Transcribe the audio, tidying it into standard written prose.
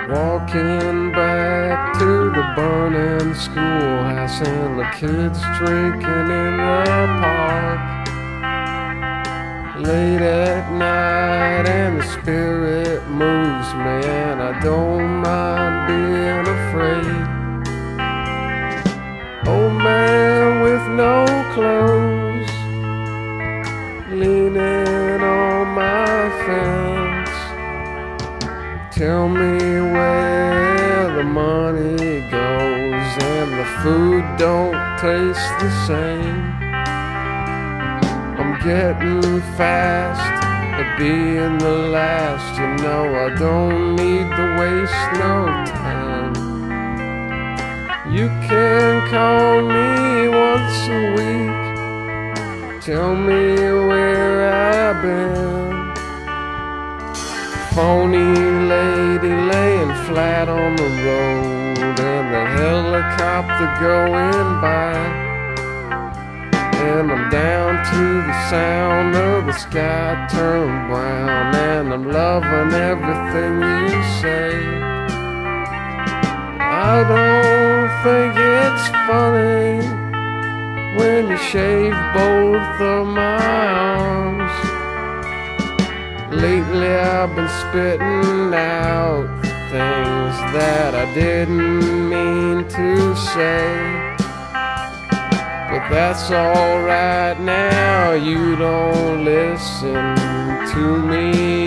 Walking back to the burning schoolhouse and the kids drinking in the park. Late at night and the spirit moves me and I don't mind being afraid. Old man with no clothes leaning on my fence. Tell me where the money goes and the food don't taste the same. I'm getting fast at being the last, you know I don't need to waste no time. You can call me once a week, tell me where I've been. Phony lady laying flat on the road and the helicopter going by, and I'm down to the sound of the sky turn brown, and I'm loving everything you say. I don't think it's funny when you shave both of my arms. Lately I've been spitting out things that I didn't mean to say, but that's alright now, you don't listen to me